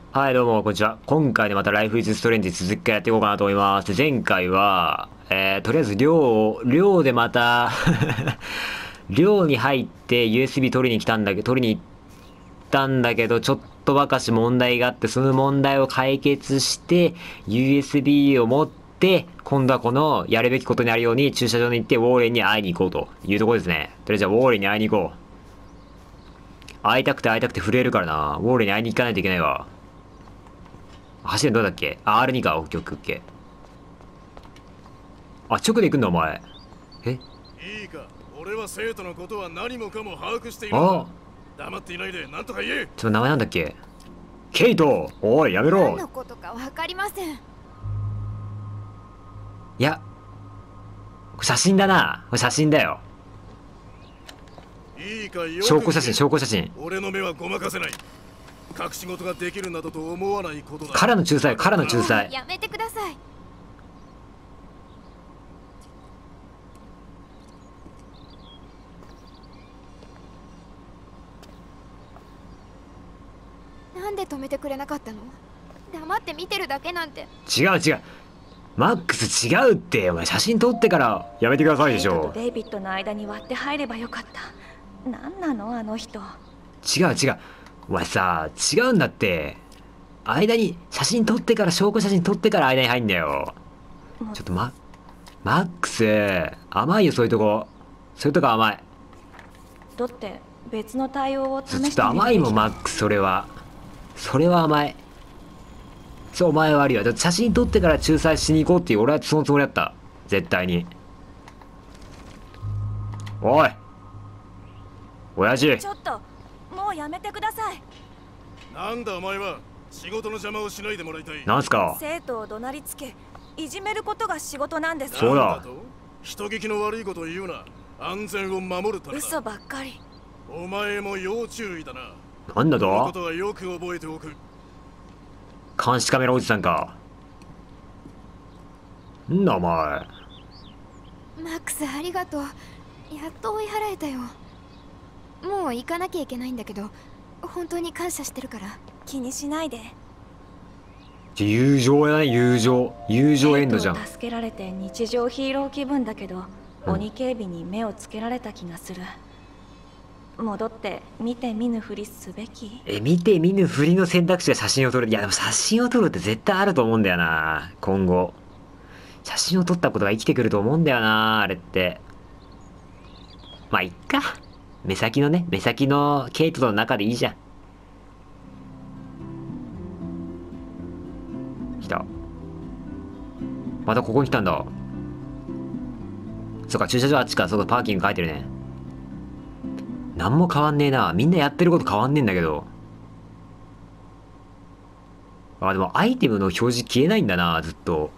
はい、どうも、こんにちは。今回でまたライフイズストレンジ続きからやっていこうかなと思います。前回は、とりあえず寮でまた寮に入って USB 取りに行ったんだけど、ちょっとばかし問題があって、その問題を解決して、USB を持って、今度はこのやるべきことになるように駐車場に行ってウォーレンに会いに行こうというところですね。とりあえずじゃあウォーレンに会いに行こう。会いたくて震えるからな。ウォーレンに会いに行かないといけないわ。走るのどうだっけあ、R2 か。オッケーオッケーオッケー。あ、直で行くんだお前。えいいか、俺は生徒のことは何もかも把握しているんあだ。黙っていないで何とか言え。 名前なんだっけケイトおい、やめろ。 何のことかわかりません。 いや、写真だな。これ写真だよ。 いいか、よく証拠写真、証拠写真。 俺の目はごまかせない。隠し事ができるなどと思わないことだ。 からの仲裁、からの仲裁。 やめてください。なんで止めてくれなかったの？黙って見てるだけなんて。 違う違う。マックス違うって。お前写真撮ってからやめてくださいでしょ。 ケイトとデイビッドの間に割って入ればよかった。何なのあの人。 違う違う。お前さ、違うんだって。間に写真撮ってから証拠写真撮ってから間に入んだよ。ちょっとマックス、甘いよそういうとこ。そういうとこ甘い。 だって別の対応を試してみるべきちょっと甘いもん、マックス、それは。それは甘い。そう、お前は悪いわ。だって写真撮ってから仲裁しに行こうっていう、俺はそのつもりだった。絶対に。おい親父。 ちょっともうやめてください。 なんだお前は。仕事の邪魔をしないでもらいたい。 なんすか。 生徒を怒鳴りつけいじめることが仕事なんです。 そうだなんと人聞きの悪いことを言うな。安全を守るためだ。 嘘ばっかり。 お前も要注意だな。 なんだこのこととはよく覚えておく。 監視カメラおじさんか。んだお前。 マックスありがとう。やっと追い払えたよ。もう行かなきゃいけないんだけど、本当に感謝してるから。 気にしないで。 友情やね、友情エンドじゃん。 生徒を助けられて日常ヒーロー気分だけど、 うん鬼警備に目をつけられた気がする。戻って見て見ぬふりすべき。 見て見ぬふりの選択肢が写真を撮る。いやでも写真を撮るって絶対あると思うんだよな、今後。写真を撮ったことが生きてくると思うんだよな、あれって。まあいっか。目先のケイトの中でいいじゃん。来た。またここに来たんだ。そっか、駐車場あっちか。そうか、パーキング書いてるね。なんも変わんねえな。みんなやってること変わんねえんだけど。あ、でもアイテムの表示消えないんだな、ずっと。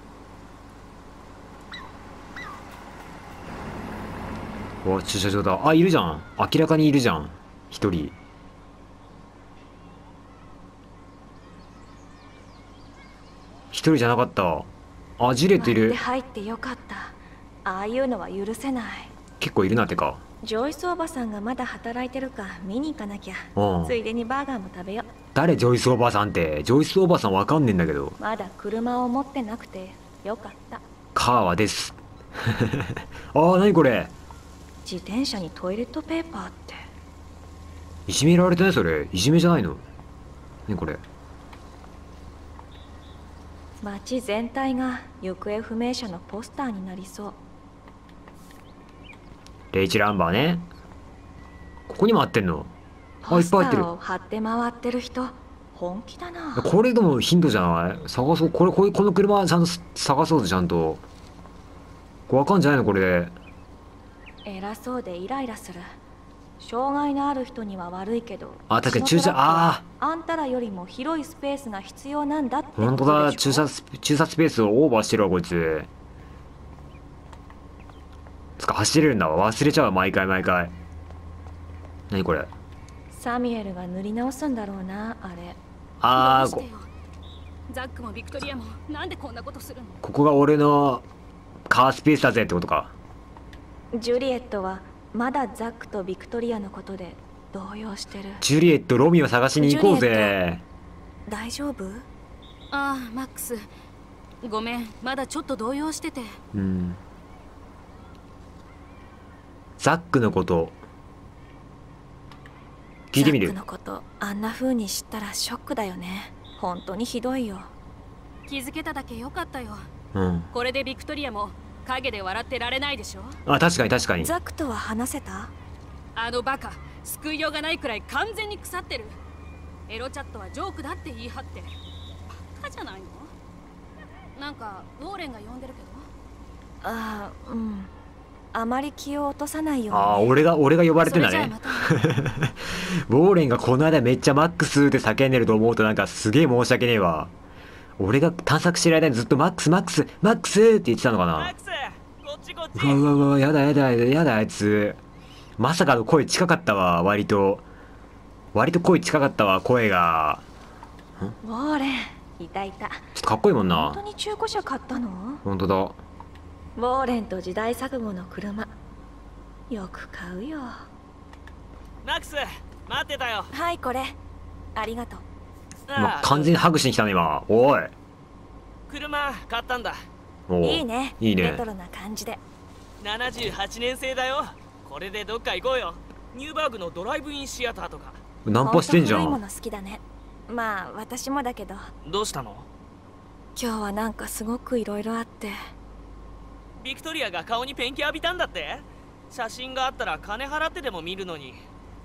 お、駐車場だ。あ、いるじゃん。明らかにいるじゃん。一人。一人じゃなかった。あ、ジレットいる。 割って入ってよかった。ああいうのは許せない。 結構いるなってか。 ジョイスおばさんがまだ働いてるか見に行かなきゃ。 うん。 ついでにバーガーも食べよう。 誰ジョイスおばさんって。ジョイスおばさんわかんねえんだけど。 まだ車を持ってなくてよかった。 カーはです。ああ、なにこれ。 自転車にトイレットペーパーって。 いじめられてないそれ。いじめじゃないの。なにこれ。 街全体が行方不明者のポスターになりそう。 レイチェル・アンバーね。ここにもあってんの。あ、いポスタっぱい入ってるー。を貼って回ってる人本気だな。 これでもヒントじゃない探そう。この車ちゃんと探そうぜ、ちゃんと。これわかんじゃないのこれで。 偉そうでイライラする。障害のある人には悪いけど、 あ、確かに駐車、 そのトラックはああんたらよりも広いスペースが必要なんだってあ、ほんとだ。駐車スペースをオーバーしてるわ、こいつ。つか、走れるんだわ。忘れちゃうわ、毎回。何これ。 サミュエルが塗り直すんだろうな、あれ。 あー、 どうしてよ。ザックもビクトリアもなんでこんなことするの？ ここが俺のカースペースだぜってことか。 ジュリエットはまだザックとビクトリアのことで動揺してる。 ジュリエット、ロミオ探しに行こうぜ。 大丈夫？ ああ、マックスごめん、まだちょっと動揺してて。 うん。ザックのこと聞いてみる。 ザックのことあんな風に知ったらショックだよね。本当にひどいよ。 気づけただけよかったよ。 うん。 これでビクトリアも影で笑ってられないでしょ。 あ、確かに確かに。 ザックとは話せた？ あのバカ、救いようがないくらい完全に腐ってる。エロチャットはジョークだって言い張って。バカじゃないの？なんかウォーレンが呼んでるけど。 ああ、うん。あまり気を落とさないように。 ああ、俺が呼ばれてんだね。 それじゃあまたウォーレンがこの間めっちゃマックスって叫んでると思うとなんかすげえ申し訳ねえわ。俺が探索してる間にずっとマックスマックスマックスって言ってたのかな。 マックス、こっちこっち。 うわうわうわ、やだやだやだあいつ。まさかの声近かったわ。割と声近かったわ、声が。 ウォーレン、いたいた。 ちょっとかっこいいもんな。 本当に中古車買ったの？ ほんとだ。 ウォーレンと時代錯誤の車、よく買うよ。 マックス、待ってたよ。 はい、これありがとう。 完全にハグしに来たね今。おい。 車買ったんだ。 おいいね。 いいね。 レトロな感じで。 78年製だよ。これでどっか行こうよ。ニューバーグのドライブインシアターとか。 ナンパしてんじゃん。 ほと古いもの好きだね。まあ私もだけど。 どうしたの？ 今日はなんかすごくいろいろあって。 ビクトリアが顔にペンキ浴びたんだって。写真があったら金払ってでも見るのに。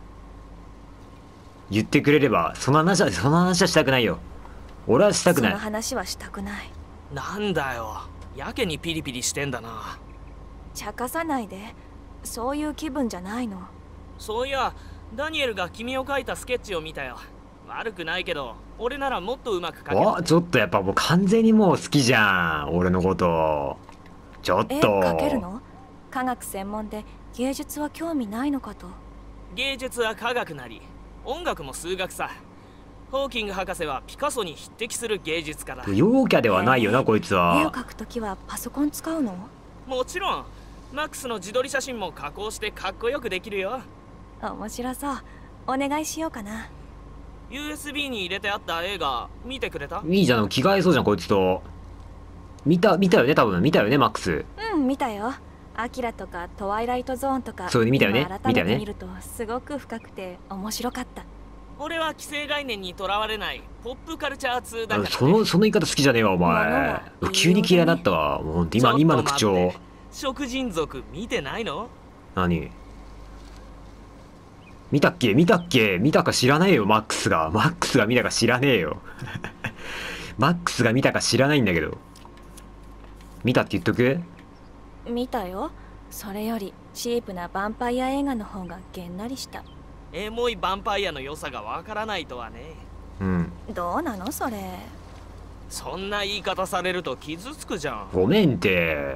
言ってくれれば。その話はしたくないよ。俺はしたくない。 その話はしたくない。 なんだよ、やけにピリピリしてんだな。 茶化さないで。そういう気分じゃないの。 そういや、ダニエルが君を描いたスケッチを見たよ。悪くないけど俺ならもっとうまく描ける。 お、ちょっとやっぱもう完全にもう好きじゃん、俺のこと。ちょっと。 描けるの？科学専門で芸術は興味ないのかと。 芸術は科学なり音楽も数学さ。ホーキング博士はピカソに匹敵する芸術家だ。 陽キャではないよな、こいつ絵をは。 描くときはパソコン使うの？ もちろん。マックスの自撮り写真も加工してかっこよくできるよ。 面白そう。お願いしようかな。 USB に入れてあった映画見てくれた？ いいじゃん、着替えそうじゃんこいつと。見たよね、多分見たよね、マックス。 うん、見たよ。アキラとかトワイライトゾーンとか。 そう見たよね。 改めて見るとすごく深くて面白かった。 俺は既成概念にとらわれないポップカルチャー通だから、ね、 その言い方好きじゃねえわお前。急に嫌いになったわ。もうほんと今の口調。 食人族見てないの？ 何見たっけ見たか知らねえよ。マックスが見たか知らねえよ。マックスが見たか知らないんだけど。見たって言っとく？ 見たよ。それよりチープなヴァンパイア映画の方がげんなりした。 エモいヴァンパイアの良さがわからないとはね。 うん。 どうなのそれ。 そんな言い方されると傷つくじゃん。 ごめんって。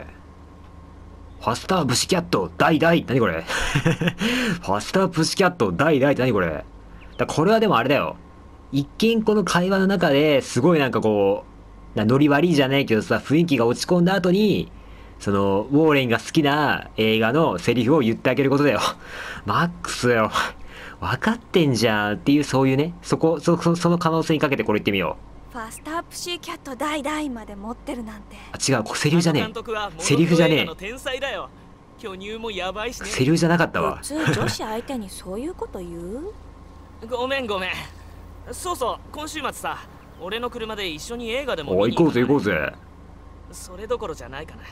ファスタープシキャット大何これ。ファスタープシキャット大って何これ。これはでもあれだよ。一見この会話の中ですごいなんかこうノリ悪いじゃないけどさ、雰囲気が落ち込んだ後にそのウォーレンが好きな映画のセリフを言ってあげることだよ。マックスよ、分かってんじゃんっていう、そういうね、その可能性にかけてこれ言ってみよう。 ファスタープシーキャット大まで持ってるなんて。 あ、違う、これセリフじゃねえ。セリフじゃねえ。 天才だよ。巨乳もやばいしね。 セリフじゃなかったわ。 普通女子相手にそういうこと言う？ ごめん。そうそう、今週末さ、俺の車で一緒に映画でも見に行こうぜ。 それどころじゃないかな。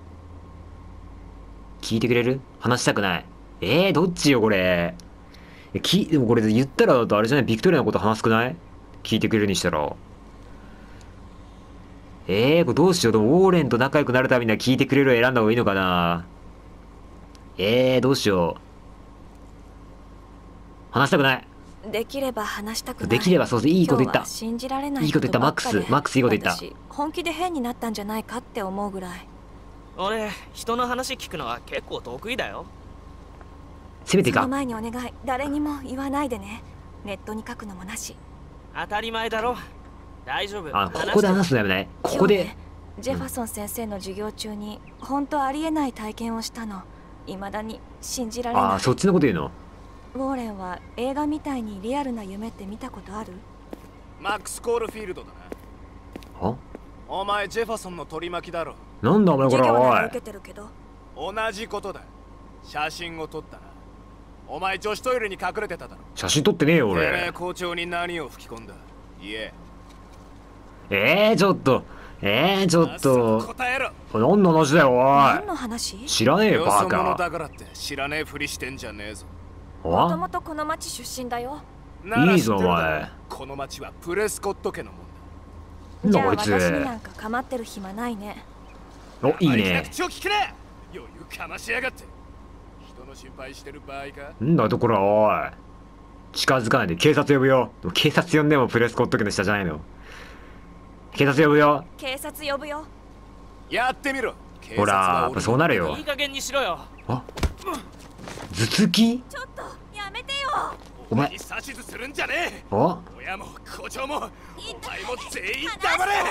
聞いてくれる？話したくない。どっちよこれ。でもこれ言ったらだとあれじゃない？ビクトリアのこと話すくない？聞いてくれるにしたら。これどうしよう。でもウォーレンと仲良くなるためには聞いてくれるを選んだ方がいいのかな。どうしよう。話したくない。 できれば話したくない。 できればそうです。いいこと言った。 信じられない。 いいこと言った。マックスいいこと言った。 私本気で変になったんじゃないかって思うぐらい。 俺、人の話聞くのは結構得意だよ。 せめてか。 その前にお願い。誰にも言わないでね。ネットに書くのもなし。 当たり前だろ。大丈夫。 ここで話すのやめない？ここで。 ジェファソン先生の授業中に本当ありえない体験をしたの。未だに信じられない。 そっちのこと言うの？ ウォーレンは映画みたいにリアルな夢って見たことある？ マックス・コールフィールドだな。 はお前ジェファソンの取り巻きだろ。 なんだお前これ、おい授業なら受。けてるけど。 同じことだ。写真を撮ったな。お前女子トイレに隠れてただろ。 写真撮ってねえよ、 てめえ俺。 校長に何を吹き込んだ。言え。 ちょっと。ちょっと。 答えろ。 何の話だよ、 何のおい。 話？ 知らねえよ、バよそ者カ。 だからって知らねえふりしてんじゃねえぞ。 もとおもとこの町出身だよ。 ならいいぞ知ってるだろお前。 この町はプレスコット家のもんだ。 じゃあなんだこいつ。 私になんか構ってる暇ないね。 お、いい生意気なね。 口を聞くな。余裕かましやがって。人の心配してる場合か。 なんだところは、おい。近づかないで警察呼ぶよ。でも警察呼んでもプレスコット家の下じゃないの。警察呼ぶよ。 警察呼ぶよ。 やってみろ。警ほら、 察はやっぱそうなるよいい。加減にしろよ。 あ、頭突きちょっとやめてよ。 お前に指図するんじゃねえ。 お親も校長もお前も全員黙れ。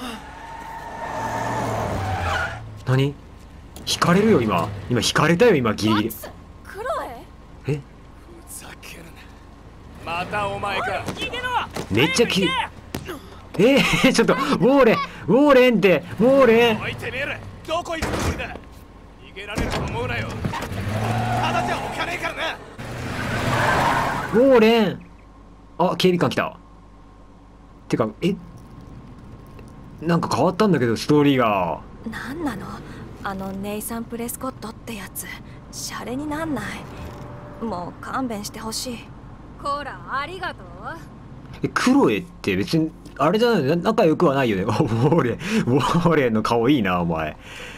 何引かれるよ、今。今引かれたよ、今、ギリギリ。 クロエ？ えふざけるな。またお前か。 逃げろ。 めっちゃきちょっと、ウォーレンウォーレンって、ウォーレンおいてめえらどこ行くつもりだ。逃げられると思うなよ。ただじゃおかねえからな。 ウォーレンあ、警備官来た。てか、なんか変わったんだけど、ストーリーが。 なんなの？あのネイサン・プレスコットってやつ、シャレになんない。もう勘弁してほしい。 こらありがとう。 クロエって別に、あれじゃないの、仲良くはないよね。ウォーレン、ウォーレンの顔いいな、お前。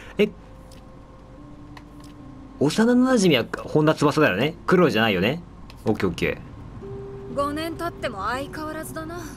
幼馴染は本田翼だよね。クロエじゃないよね。オッケーオッケ 5年経っても相変わらずだな。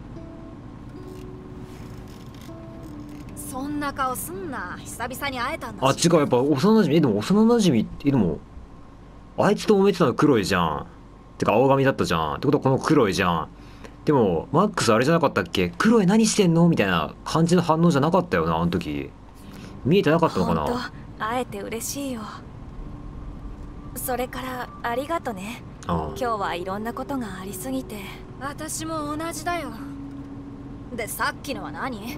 そんな顔すんな。久々に会えたんー。あ、 だし。 違う、やっぱ幼馴染。でも幼馴染って、でも、あいつと揉めてたのクロエじゃん。てか青髪だったじゃん。ってことはこのクロエじゃん。でも、マックスあれじゃなかったっけ？クロエ何してんのみたいな感じの反応じゃなかったよな、あの時。見えてなかったのかほんとな。 会えて嬉しいよ。それからありがとね。 あ今日はいろんなことがありすぎて。 私も同じだよ。でさっきのは何？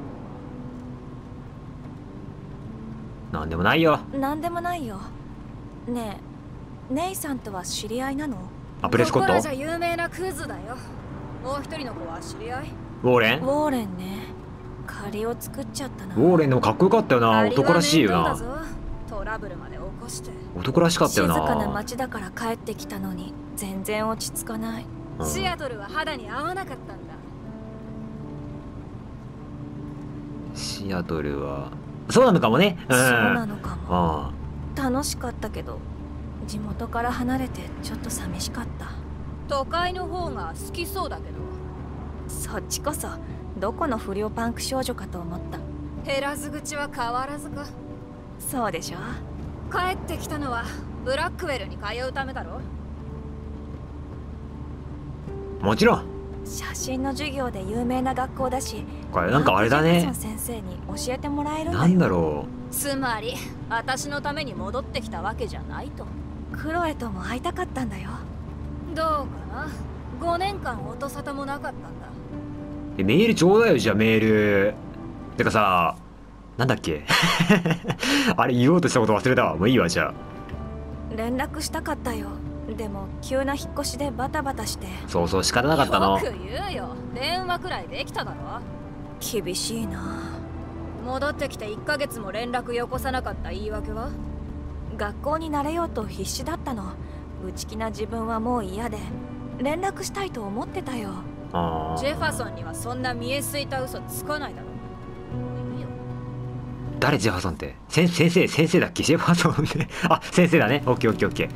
なんでもないよ。 なんでもないよ。ねえ、ネイさんとは知り合いなの？ あ、プレスコットここらじゃ有名なクズだよ。もう一人の子は知り合い？ ウォーレンウォーレンね。借りを作っちゃったな。 ウォーレンでもかっこよかったよな。男らしいよな。 仮は面倒だぞ。トラブルまで起こして。 男らしかったよ静かなな。 街だから帰ってきたのに全然落ち着かない。 うんシアトルは肌に合わなかったんだ。 シアトルはそうなのかもね。うん。 そうなのかも。 あ楽しかったけど地元から離れてちょっと寂しかった。 都会の方が好きそうだけど。 そっちこそどこの不良パンク少女かと思った。 減らず口は変わらずか。 そうでしょ。 帰ってきたのはブラックウェルに通うためだろ。 あ、もちろん。 写真の授業で有名な学校だし、 これなんかあれだね。 マークジェフソン先生に教えてもらえるんだよ。 なんだろつまり私のために戻ってきたわけじゃないと。 クロエとも会いたかったんだよ。 どうかな。5年間音沙汰もなかったんだ。 う。メールちょうだいよ、じゃあメール。てかさ、なんだっけあれ言おうとしたこと忘れたわ。もういいわ、じゃあ。 連絡したかったよ。でも急な引っ越しでバタバタしてそうそう、仕方なかったのよ。く言うよ。電話くらいできただろ。 厳しいな。 戻ってきて1ヶ月も連絡よこさなかった言い訳は？ 学校に慣れようと必死だったの。内気な自分はもう嫌で連絡したいと思ってたよ。 あジェファソンにはそんな見えすいた嘘つかないだろ。もういいよ。 誰ジェファソンって？先生だっけ？ジェファソンってあ、先生だね。オッケーオッケーオッケー。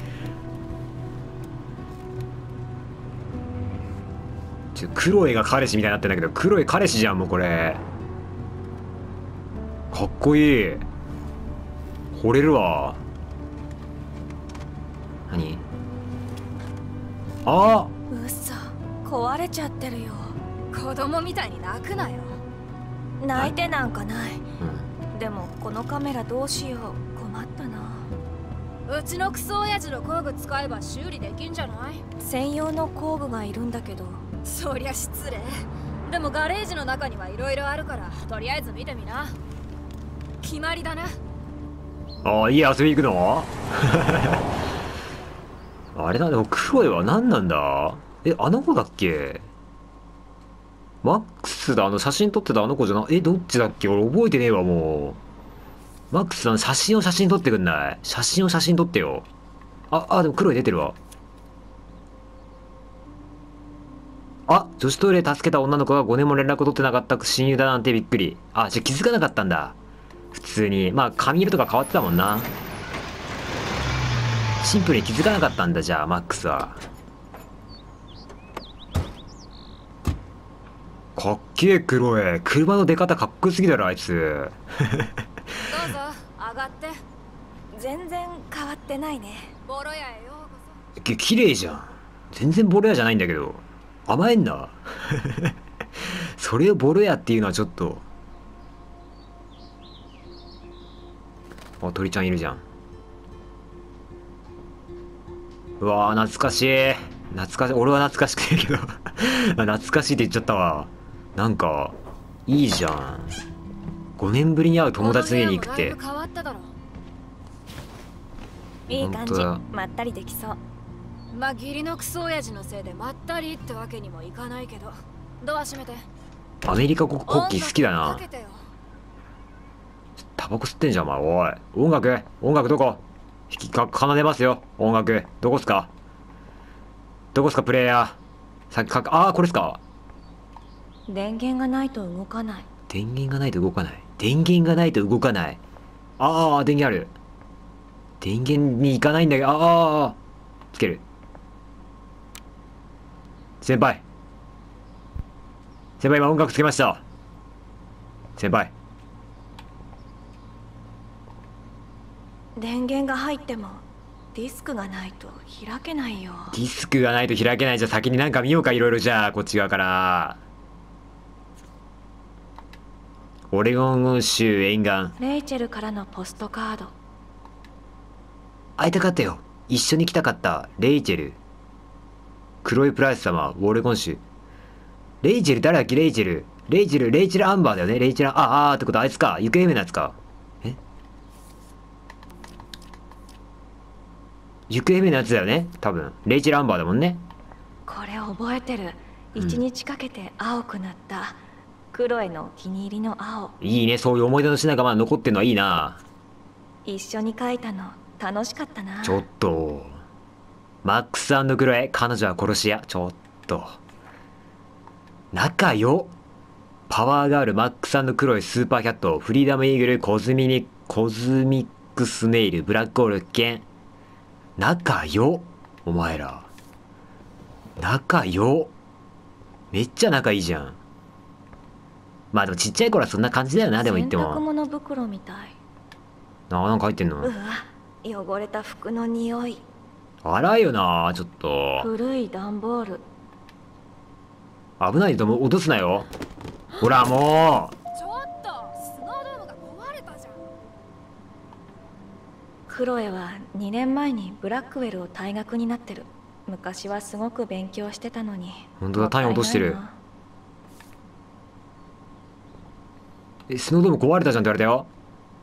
クロエが彼氏みたいになってんだけど、クロエ彼氏じゃん、もうこれ。かっこいい。惚れるわ。何？あ嘘、壊れちゃってるよ。 子供みたいに泣くなよ。 泣いてなんかない。 うん。 でもこのカメラどうしよう。困ったな。 うちのクソ親父の工具使えば修理できんじゃない？ 専用の工具がいるんだけどそりゃ失礼。でもガレージの中にはいろいろあるから、とりあえず見てみな。決まりだな。 ああ、家遊び行くのあれだ、でもクロエは何なんだ。あの子だっけ。マックスだ、写真撮ってたあの子じゃな、どっちだっけ。俺覚えてねえわ、もう。マックスさん、写真撮ってくんない。写真撮ってよ。でもクロエ出てるわ。女子トイレ助けた女の子が5年も連絡を取ってなかった親友だなんてびっくり。じゃあ気づかなかったんだ。普通に。まあ、髪色とか変わってたもんな。シンプルに気づかなかったんだ、じゃあ、マックスは。かっけえ、クロエ。車の出方かっこよすぎだろ、あいつ。 どうぞ、上がって。 全然変わってないね。 ボロ屋へようこ綺麗じゃん。全然ボロ屋じゃないんだけど。甘えんな。それをボロ屋っていうのはちょっと。鳥ちゃんいるじゃん。うわー、懐かしい。俺は懐かしくないけど。懐かしいって言っちゃったわ。なんか、いいじゃん。5年ぶりに会う友達の家に行くって。 変わっただろ。 いい感じ。 本当だ。 まったりできそう。 まあ義理のクソ親父のせいでまったりってわけにもいかないけど、ドア閉めて。 アメリカ国旗好きだな。 かけてよ。 タバコ吸ってんじゃん、お前。おい。音楽どこ。奏でますよ。音楽。どこっすかプレイヤー。さっきこれっすか。 電源がないと動かない。 電源がないと動かない。電源ある。電源に行かないんだけど、つける。先輩、今音楽つけました。先輩。 電源が入ってもディスクがないと開けないよ。 ディスクがないと開けない。じゃあ先になんか見ようか、いろいろ。じゃあこっち側から。オレゴン州沿岸。 レイチェルからのポストカード。 会いたかったよ。一緒に来たかった。レイチェル。クロイプライス様、オレゴン州。レイチェル誰だっけ。レイチェルアンバーだよね。レイチェルってことはあいつか。行方不明なやつか。行方不明なやつだよね、多分。レイチェルアンバーだもんね。 これ覚えてる。1日かけて青くなった、クロエのお気に入りの青。 いいね、そういう思い出の品がまだ残ってんのはいいな。 一緒に描いたの楽しかったな。 ちょっとマックス&クロエ、彼女は殺し屋。ちょっと仲よ。パワーガール、マックス&クロエ、スーパーキャット、フリーダムイーグル、コズミックスネイル、ブラックホール、ケン。仲よ、お前ら。仲よ。めっちゃ仲いいじゃん。まあでもちっちゃい頃はそんな感じだよな、でも言っても。 洗濯物袋みたい。 なんか入ってんの。 うわ、汚れた服の匂い。 荒いよな、ちょっと。 古い段ボール。 危ないと落とすなよ。ほらもう。 ちょっと、スノードームが壊れたじゃん。 クロエは2年前にブラックウェルを退学になってる。昔はすごく勉強してたのに。 本当だ、単位落としてる。 もったいないな。 スノードーム壊れたじゃんって言われたよ。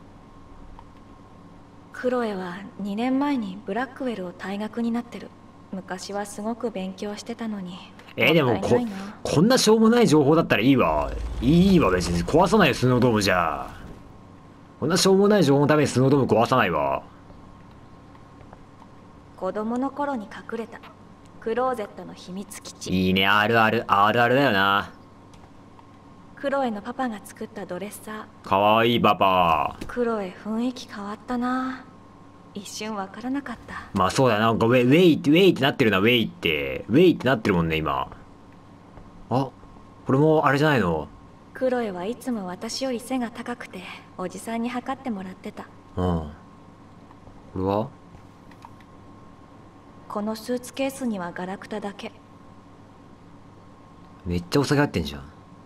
クロエは2年前にブラックウェルを退学になってる。昔はすごく勉強してたのに。 でももったいないな。 こんなしょうもない情報だったらいいわ。いいわ、別に壊さないよ、スノードームじゃ。こんなしょうもない情報のためにスノードーム壊さないわ。 子供の頃に隠れたクローゼットの秘密基地。 いいね、あるあるだよな。 クロエのパパが作ったドレッサー。 かわいいパパ。 クロエ雰囲気変わったな。一瞬わからなかった。 まあそうだな、なんかウェイってなってるな。ウェイってなってるもんね、今。これもあれじゃないの。 クロエはいつも私より背が高くておじさんに測ってもらってた。 これはこのスーツケースにはガラクタだけ。 めっちゃお酒入ってんじゃん。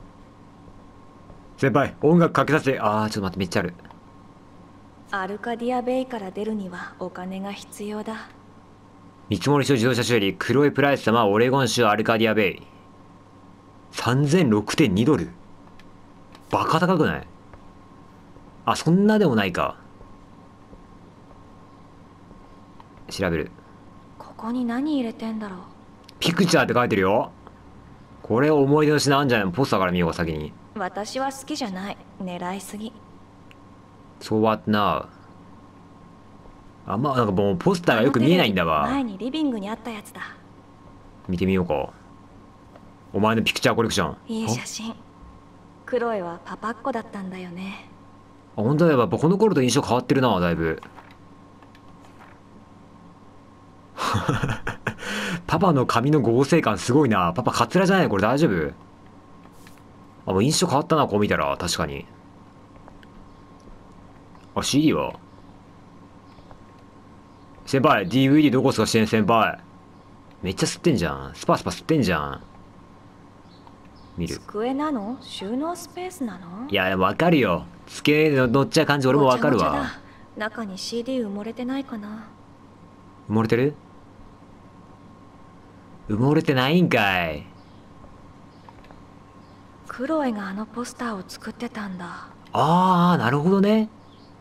先輩、音楽かけさせて。ちょっと待って、めっちゃある。 アルカディアベイから出るにはお金が必要だ。 見積書自動車修理、クロエプライス様、オレゴン州アルカディアベイ。 3006.2 ドル。バカ高くない？あ、そんなでもないか。調べる。 ここに何入れてんだろう。 ピクチャーって書いてるよ。これ思い出の品あんじゃないの？ポスターから見ようか、先に。 私は好きじゃない。狙いすぎ。 So what now? あんまなんかもうポスターがよく見えないんだわ。 前にリビングにあったやつだ。 見てみようか。お前のピクチャーコレクション。 いい写真。クロエはパパっ子だったんだよね。 あ、本当だよ。やっぱこの頃と印象変わってるな、だいぶ。パパの髪の合成感すごいな。パパカツラじゃない？これ大丈夫？あ、もう印象変わったな、こう見たら。確かに。あ、CD は？先輩、DVD どこっすか、先輩。めっちゃ吸ってんじゃん。スパスパ吸ってんじゃん。見る。 机なの？収納スペースなの？ いや、わかるよ。机乗っちゃう感じ、俺もわかるわ。 ごちゃごちゃだ。中に CD 埋もれてないかな。 埋もれてる？埋もれてないんかい。 クロエがあのポスターを作ってたんだ。 ああ、なるほどね。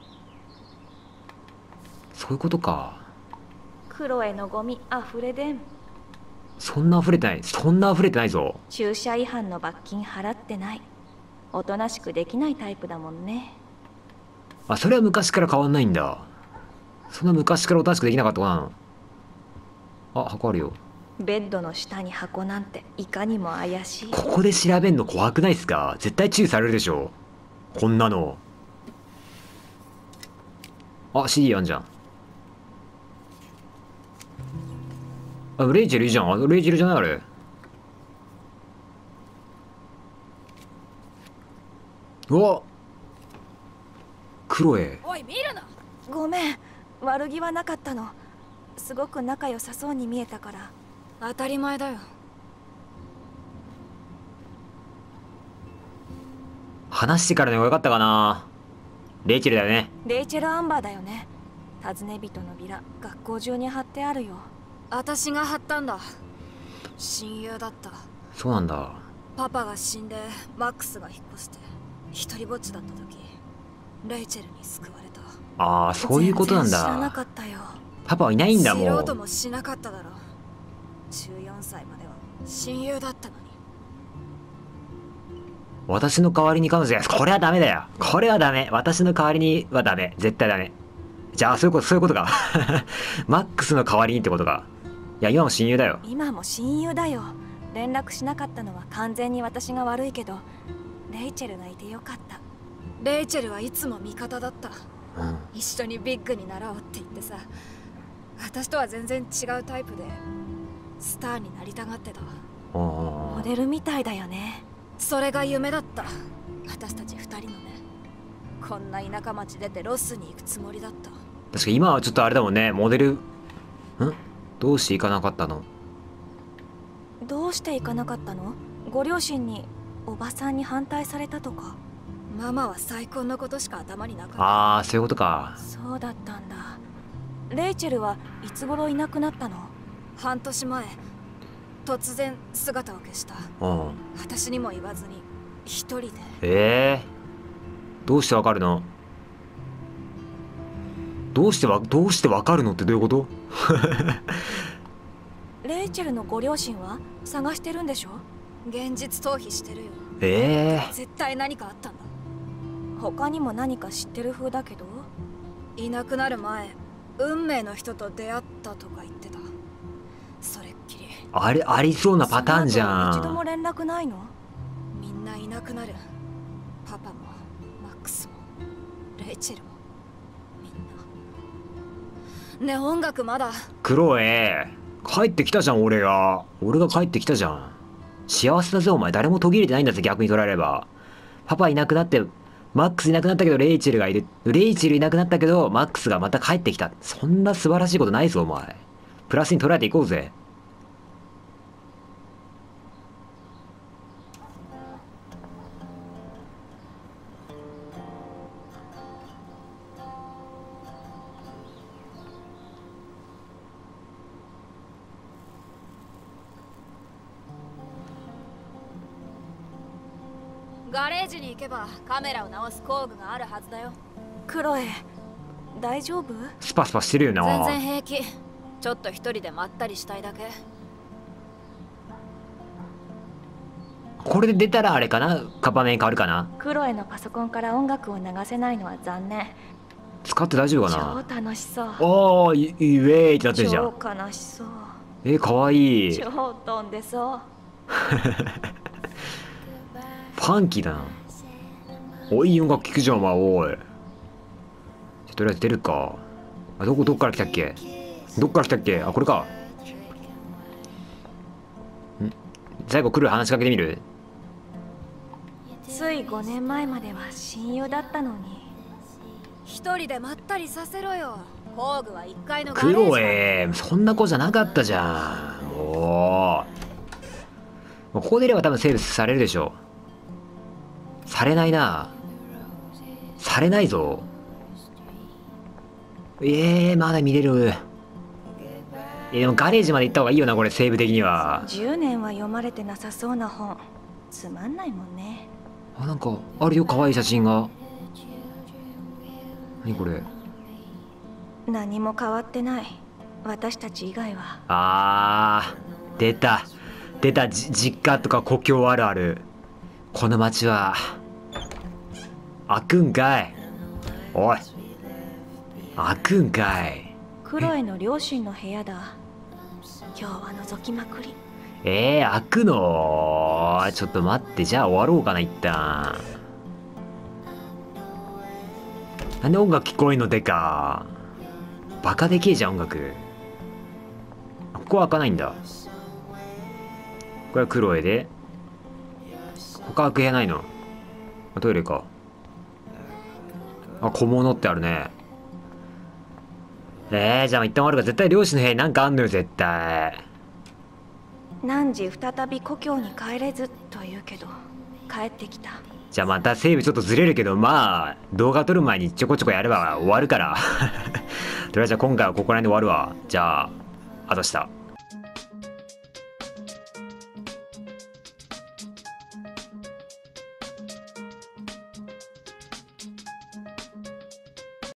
そういうことか。 クロエのゴミあふれでん。 そんな溢れてない。そんな溢れてないぞ。 駐車違反の罰金払ってない。おとなしくできないタイプだもんね。 あ、それは昔から変わんないんだ。そんな昔からおとなしくできなかった子なの？あ、箱あるよ。 ベッドの下に箱なんていかにも怪しい。 ここで調べんの怖くないっすか？絶対注意されるでしょ。こんなの。あ、CD あんじゃん。あ、レイチェルいいじゃん。あ、レイチェルじゃないあれ。うわ、クロエ。 おい見るな。 ごめん、悪気はなかったの。すごく仲良さそうに見えたから。 当たり前だよ。 話してからの方がよかったかな。レイチェルだよね。 レイチェル・アンバーだよね。尋ね人のビラ学校中に貼ってあるよ。 私が貼ったんだ。親友だった。 そうなんだ。 パパが死んでマックスが引っ越して一人ぼっちだった時、レイチェルに救われた。 ああ、そういうことなん全然知らなだ。 かったよ。 パパはいないんだも知ろうとう。 もしなかっただろう。14歳までは親友だったのに。 私の代わりに彼女や。これはダメだよ。これはダメ。私の代わりにはダメ。絶対ダメ。じゃあ、そういうことか。マックスの代わりにってことか。いや、今も親友だよ。 今も親友だよ。連絡しなかったのは完全に私が悪いけど、レイチェルがいてよかった。 レイチェルはいつも味方だった。 うん。 一緒にビッグになろうって言ってさ、私とは全然違うタイプでスターになりたがってた。 モデルみたいだよね。 それが夢だった。私たち二人のね。こんな田舎町出てロスに行くつもりだった。 確か今はちょっとあれだもんね。モデル。どうして行かなかったの？ どうして行かなかったの？ご両親におばさんに反対されたとか。 ママは再婚のことしか頭になかった。 ああ、そういうことか。 そうだったんだ。レイチェルはいつ頃いなくなったの？ 半年前、突然姿を消した。 うん。 私にも言わずに一人で。 どうしてわかるの？どうしてわかるのってどういうこと？ レイチェルのご両親は探してるんでしょ？ 現実逃避してるよ。絶対何かあったんだ。 他にも何か知ってる風だけど。 いなくなる前、運命の人と出会ったとか言ってた。それっきり。 ありそうなパターンじゃん。 一度も連絡ないの？ みんないなくなる。パパもマックスもレイチェルもみんな。ね、音楽まだ。 クロエ、帰ってきたじゃん。俺が帰ってきたじゃん。幸せだぜお前。誰も途切れてないんだぜ、逆に捉えれば。パパいなくなって、マックスいなくなったけどレイチェルがいる。レイチェルいなくなったけどマックスがまた帰ってきた。そんな素晴らしいことないぞお前。プラスに捉えていこうぜ。 ガレージに行けばカメラを直す工具があるはずだよ。 クロエ大丈夫？ スパスパしてるよな。 全然平気。ちょっと一人でまったりしたいだけ。 これで出たらあれかな、カバメン変わるかな。 クロエのパソコンから音楽を流せないのは残念。 使って大丈夫か超楽しそう。 おー、ウェーイってなってるじゃん。 超悲しそう。 かわいい。 超飛んでそう。 ファンキーだな。お、いい音楽聴くじゃん、おい。とりあえず出るか。あ、どっから来たっけ。どっから来たっけ。あ、これか。最後来る話しかけてみる。 つい5年前までは親友だったのに。 一人でまったりさせろよ。工具は1階のガレージ。 クロエ、そんな子じゃなかったじゃん。もうここでいれば多分セーブされるでしょ。されないな。されないぞ。まだ見れる。でもガレージまで行った方がいいよな、これセーブ的には。 10年は読まれてなさそうな本。つまんないもんね。 あ、なんかあるよ、可愛い写真が。何これ。 何も変わってない。私たち以外は。 出た実家とか故郷あるある。この町は開くんかい。おい、開くんかい。 クロエの両親の部屋だ。今日は覗きまくり。 開くの？ちょっと待って、じゃあ終わろうかな、一旦。なんで音楽聞こえんのでか。バカでけえじゃん、音楽。ここは開かないんだ。これはクロエで。他開く部屋ないの？トイレか。あ、小物ってあるね。じゃあ一旦終わるから、絶対漁師の部屋になんかあんのよ、絶対。 汝再び故郷に帰れずと言うけど、帰ってきた。 じゃあまたセーブちょっとずれるけど、まあ動画撮る前にちょこちょこやれば終わるから。とりあえずじゃあ今回はここら辺で終わるわ。じゃあ、あとした。